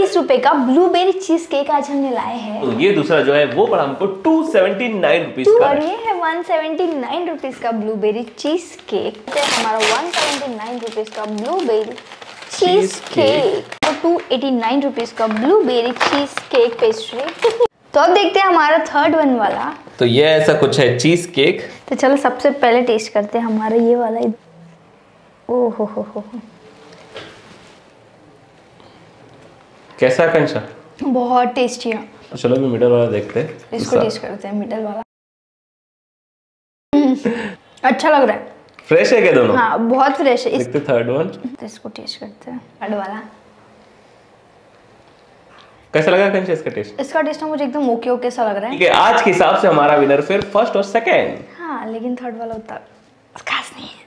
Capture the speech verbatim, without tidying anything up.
तीस रुपए का ब्लूबेरी चीज केक आज हमने लाए हैं। तो ये दूसरा जो है वो पड़ा हमको टू सेवेंटी नाइन रुपीज का, और ये है वन सेवेंटी नाइन रुपीज का ब्लूबेरी चीज केक। तो हमारा वन सेवेंटी नाइन रुपीज का ब्लूबेरी चीज केक और टू एटी नाइन रुपीज का ब्लूबेरी चीज केक पेस्ट्री। तो अब देखते हैं हमारा थर्ड वन वाला। तो ये ऐसा कुछ है चीज केक। तो चलो सबसे पहले टेस्ट करते हैं हमारा ये वाला। ओ हो हो हो कैसा कंशा? बहुत टेस्टी है। तो चलो भी मिडल वाला देखते हैं। इसको टेस्ट करते हैं, मिडल वाला। अच्छा लग रहा है। फ्रेश है क्या दोनों? हाँ बहुत फ्रेश है। इस... देखते थर्ड वन। तो इसको टेस्ट करते हैं थर्ड वाला। कैसा लगा कंशा इसका टेस्ट? इसका टेस्ट मुझे एकदम ओके ओके सा लग रहा है। ठीक है, आज के हिसाब से हमारा विनर फिर फर्स्ट और सेकेंड। हाँ लेकिन थर्ड वाला उतना खास नहीं है।